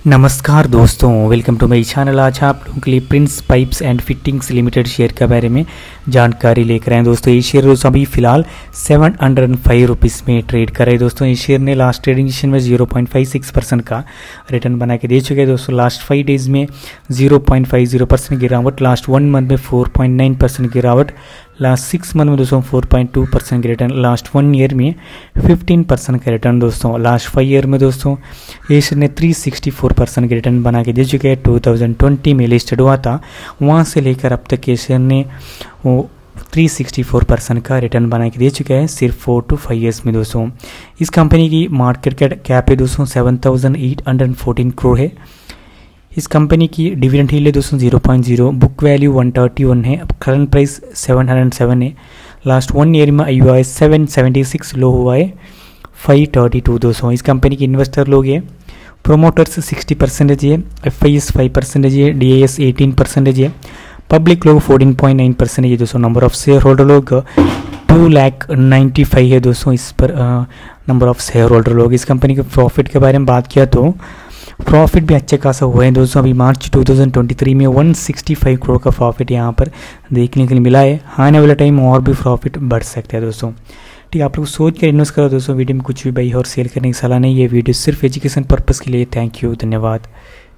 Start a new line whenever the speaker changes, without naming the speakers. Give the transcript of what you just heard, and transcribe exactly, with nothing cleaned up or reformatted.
नमस्कार दोस्तों, welcome to my channel. आज आप लोगों के लिए Prince Pipes and Fittings Limited share के बारे में जानकारी लेकर आए दोस्तों। ये शेयर दोस्तों अभी फिलहाल सेवन हंड्रेड फाइव रुपीज़ में ट्रेड कर रहे हैं दोस्तों। इस शेयर ने लास्ट ट्रेडिंग सेशन में zero point five six percent का रिटर्न बना के दे चुके हैं दोस्तों। लास्ट फाइव डेज में zero point five zero percent गिरावट, लास्ट वन मंथ में फोर पॉइंट नाइन परसेंट गिरावट, लास्ट सिक्स मंथ में दोस्तों फोर पॉइंट टू परसेंट का रिटर्न, लास्ट वन ईयर में फिफ्टीन परसेंट का रिटर्न दोस्तों। लास्ट फाइव ईयर में दोस्तों ये शेयर ने थ्री सिक्सटी फोर परसेंट का रिटर्न बना के दे चुके हैं। टू थाउजेंड ट्वेंटी में लिस्टेड हुआ था, वहाँ से लेकर अब तक ये शेयर ने वो थ्री सिक्सटी फोर परसेंट का रिटर्न बना के दे चुका है सिर्फ फोर टू फाइव ईयर्स में दोस्तों। इस कंपनी की मार्केट कैप है दोस्तों seven thousand eight hundred fourteen crore है। इस कंपनी की डिविडेंड यील्ड है दोस्तों zero point zero, book value one thirty one है, current price seven hundred seven है। लास्ट वन ईयर में आई हुआ है सेवन सेवेंटी सिक्स, लो हुआ है फाइव थर्टी टू दोस्तों। इस कंपनी के इन्वेस्टर लोग हैं, प्रोमोटर्स सिक्सटी परसेंटेज है, F I S five percentage है, D I S eighteen percentage है, पब्लिक लोग फोर्टीन पॉइंट नाइन परसेंटेज है दोस्तों। नंबर ऑफ शेयर होल्डर लोग टू लैख नाइन्टी फाइव है दोस्तों इस पर नंबर ऑफ शेयर होल्डर लोग। इस कंपनी के प्रॉफिट के बारे में बात किया तो प्रॉफिट भी अच्छे खासा हुआ है दोस्तों। अभी March two thousand twenty three में वन सिक्सटी फाइव करोड़ का प्रॉफिट यहाँ पर देखने के लिए मिला है। आने वाले टाइम और भी प्रॉफिट बढ़ सकता है दोस्तों। ठीक है, आप लोग सोच कर इन्वेस्ट करो दोस्तों। वीडियो में कुछ भी बाई और सेल करने की सलाह नहीं है, वीडियो सिर्फ एजुकेशन पर्पज़ के लिए। थैंक यू, धन्यवाद।